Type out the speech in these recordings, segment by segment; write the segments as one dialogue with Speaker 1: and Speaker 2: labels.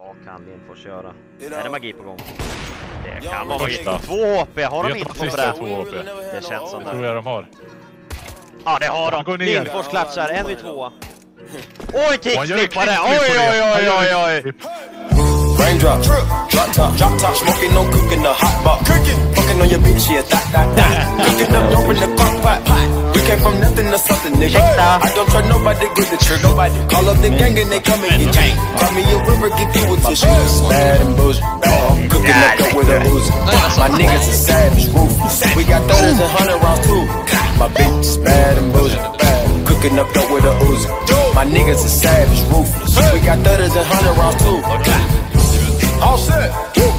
Speaker 1: Vad kan vi få köra? Är det magi på gång? Det kan vara magi.
Speaker 2: Första.
Speaker 1: 2 HP, har de inte på det?
Speaker 2: 2 HP.
Speaker 1: Det känns som
Speaker 2: Det tror jag de har.
Speaker 1: Ja, det har
Speaker 2: Går
Speaker 1: de.
Speaker 2: ner.
Speaker 1: Lindfors klatschar, 1v2. Oj, kickflippare! Oj.
Speaker 3: Raindrop, drop top, smoking, no cooking, the hot box. Fucking on your bitch, yeah, that. Cooking up dope in the crock pot. We came from nothing to something, nigga. I don't try nobody, get the trick. Nobody call up the gang and they come and get gang. Call me a river, get you with tissue. Bad and bullshit, cooking up dope with a Uzi. My niggas is savage, ruthless. We got 30s and 100 rounds too. My bitch is bad and bullshit. Cooking up dope with a Uzi. My niggas is savage, ruthless. We got 30s and 100 rounds too. All set.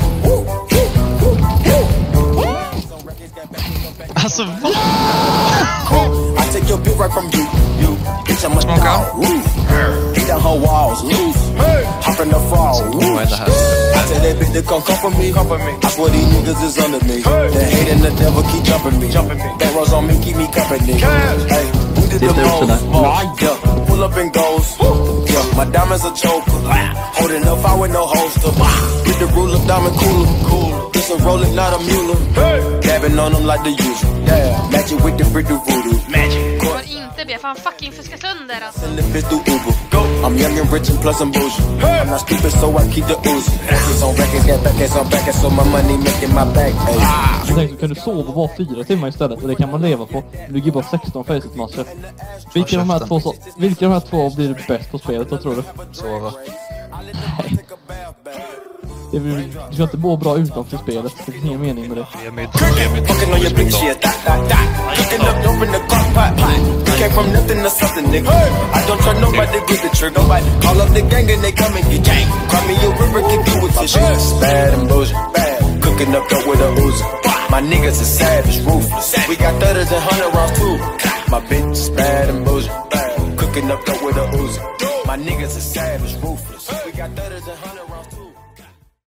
Speaker 4: Alltså, vad?
Speaker 3: I take your bitch right from you. Bitch, I'm a star. Beat down her walls. Hop in the fall. I tell that bitch to come for me. I swear these niggas is under me. The hate and the devil keep jumping me. That rose on me, keep me company. Hey, we did the most. Yeah, pull up and goes. Yeah, my diamonds a choker. Holding up, I with no holster. With the ruler, diamond cooler. This a rolling, not a mule. Dabbing on them like the usual. Yeah, magic with the brick of voodoo. Magic.
Speaker 5: Inte be, fan fucking fuska sönder alltså.
Speaker 3: Send the bitch through Uber. I'm young and rich and plus I'm bougie. I'm not stupid, so I keep the Uzi. It's on records, get back, it's on back, so my money making my back.
Speaker 6: Jag tänkte, kan du sova bara 4 timmar istället? Och det kan man leva på. Du ger bara 16 facet-matcher. Vilka av de här två blir bäst på spelet då, tror du?
Speaker 4: Sova.
Speaker 6: Nej. Du ska inte må bra utanför spelet. Det finns ingen mening med det.
Speaker 3: Fucking on your bitch, yeah, that. Cooking up dope in the crock pot. We came from nothing to something, nigga. I don't try nobody, get the trick. Nobody call up the gang and they come and get gang. Call me a river, get you with tissue. Bad and bullshit, bad. Cooking up dope with a Uzi. My niggas is savage, ruthless. We got 30s and 100 rounds too. My bitch is bad and bullshit, bad. Cooking up dope with a Uzi. My niggas is savage, ruthless. We got 30s and 100 rounds too.